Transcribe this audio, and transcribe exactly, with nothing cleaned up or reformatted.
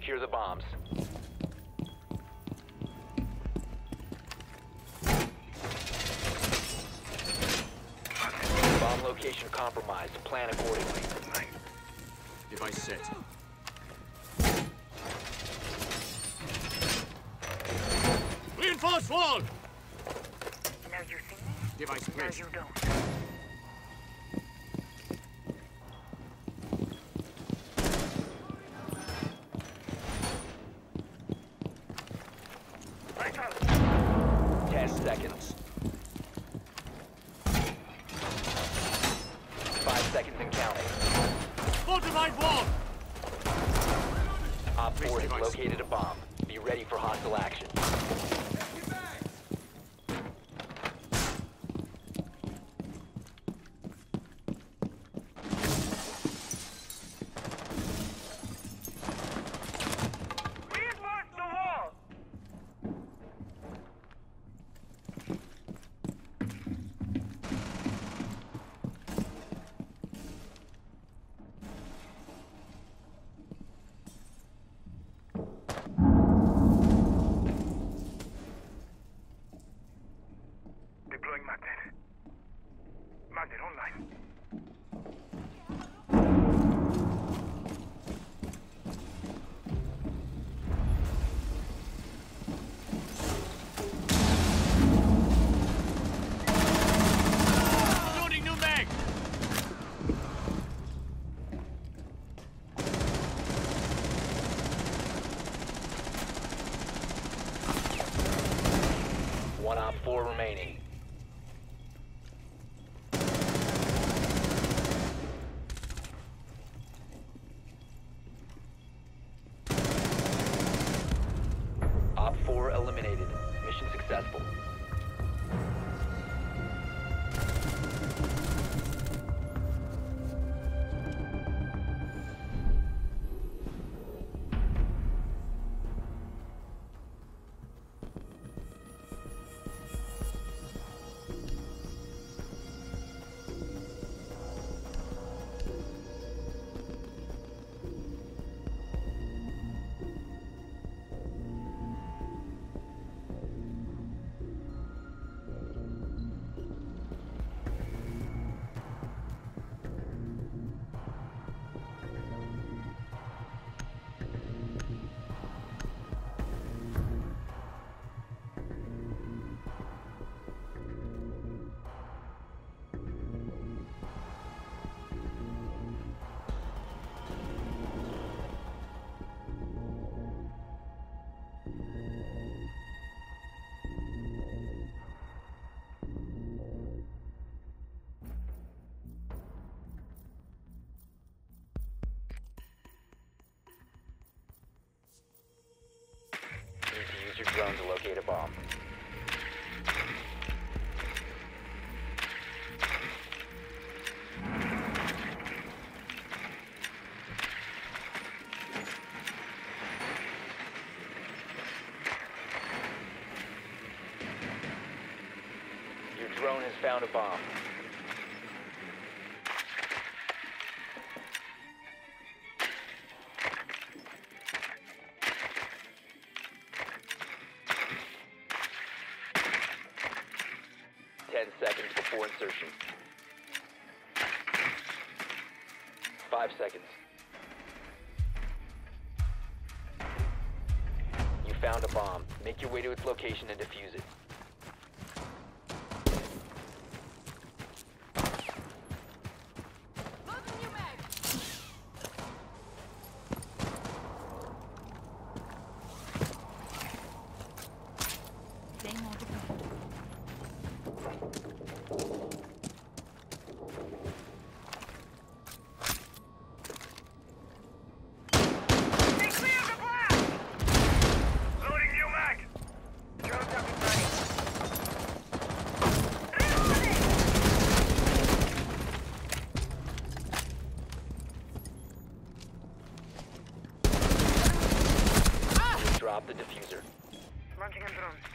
Secure the bombs. Bomb location compromised. Plan accordingly. Device set. Reinforce wall! Now you see me? Device Now placed. you don't. Ten seconds. Five seconds and counting. Fortified wall! Op four has Device. located a bomb. Be ready for hostile action. Reinforce the wall! Deploying magnet. Magnet online. Loading new mag! One op four remaining. Op four eliminated. Mission successful. Need to use your drone to locate a bomb. Your drone has found a bomb. Ten seconds before insertion. Five seconds. You found a bomb. Make your way to its location and defuse it. Stay clear of the blast! Loading new mag! Drone's up and running. Reloading! Drop the diffuser. Launching a drone.